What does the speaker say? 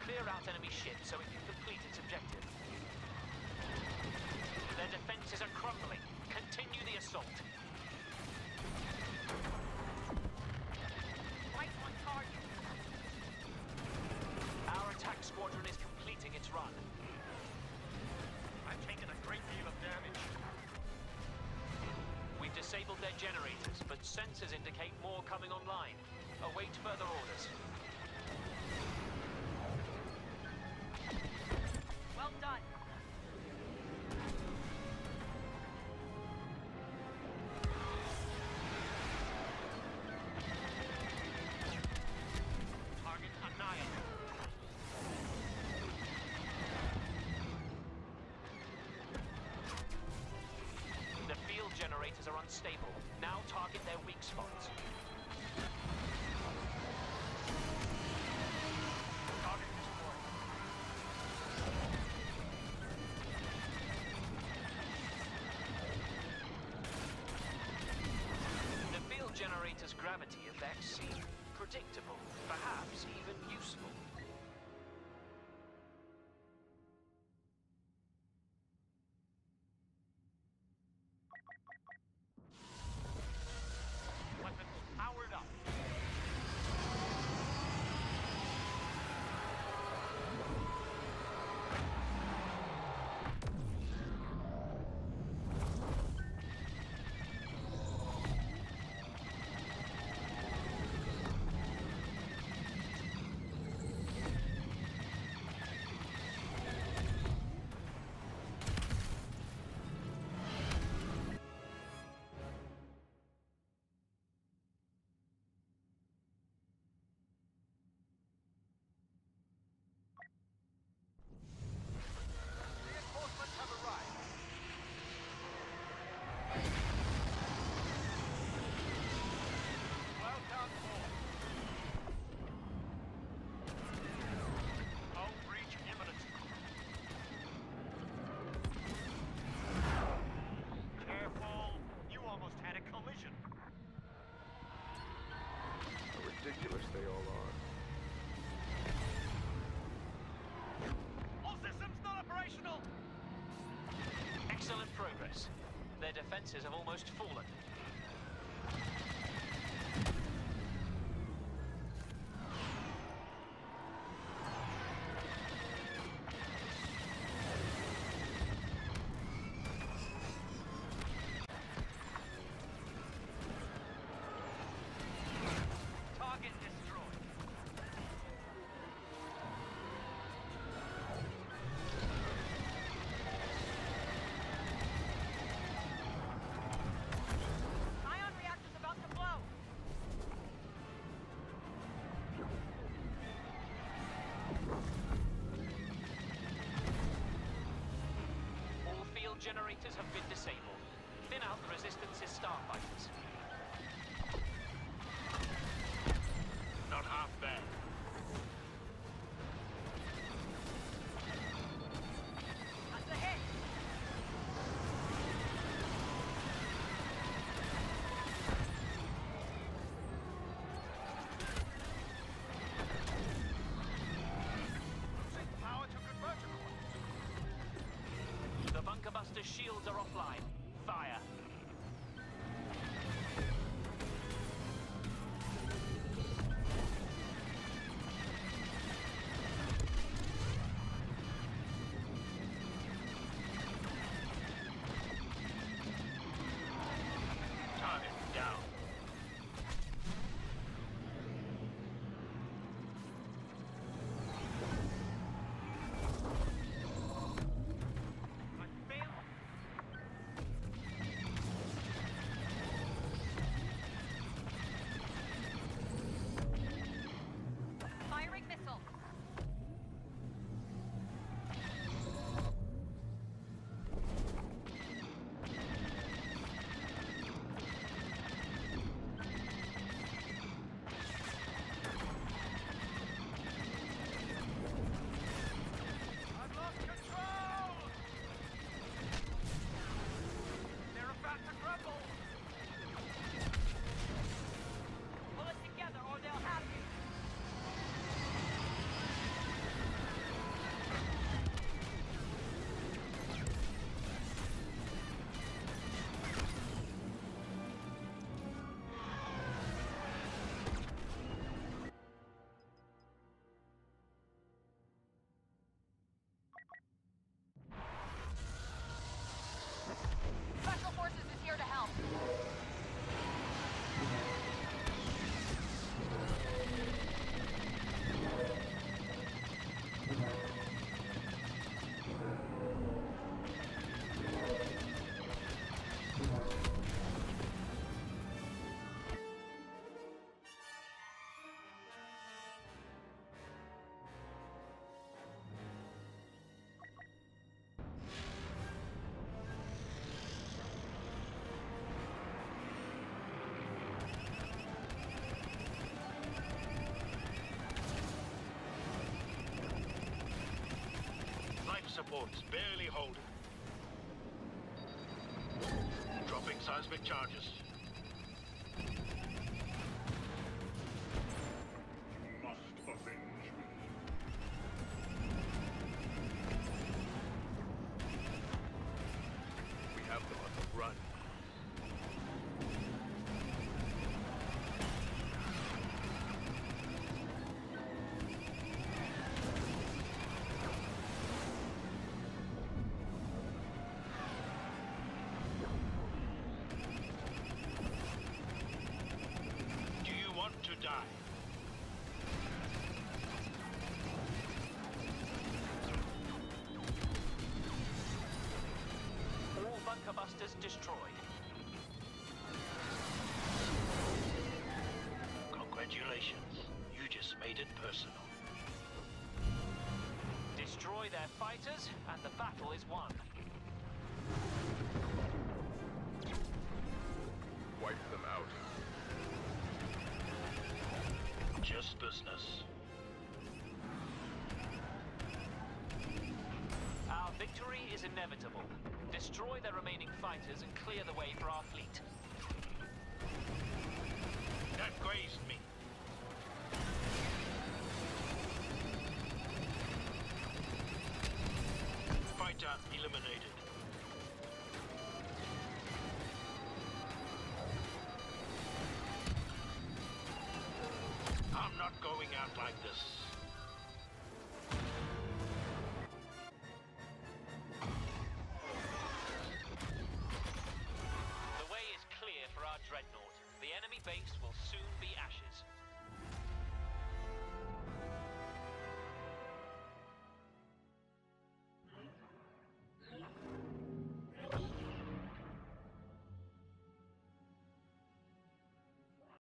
Clear out enemy ships so it can complete its objective. Their defenses are crumbling. Continue the assault. Right on target. Our attack squadron is completing its run. I've taken a great deal of damage. We've disabled their generators, but sensors indicate more coming online. Await further orders. Well done. Target annihilated. The field generators are unstable. Now target their weak spots. Target destroyed. The field generator's gravity effects seem predictable, perhaps even useful. Weapons powered up. Reinforcements have arrived. Well done, all. Hull breach imminent. Careful! You almost had a collision. How ridiculous they all are. All systems not operational! Excellent progress. Their defenses have almost fallen. Target destroyed. Ion reactor's about to blow. All field generators have been disabled. Thin out the Resistance's starfighters. Not half bad. That's a hit. Losing power to converter core. The bunker buster shields are offline. Fire. Target down. I failed. supports barely holding. Dropping seismic charges. Must avenge me. We have them on the run. Do you want to die? All bunker busters destroyed. Congratulations. You just made it personal. Destroy their fighters, and the battle is won. Wipe them out. Just business. Our victory is inevitable. Destroy the remaining fighters and clear the way for our fleet. That grazed me. Fighter eliminated.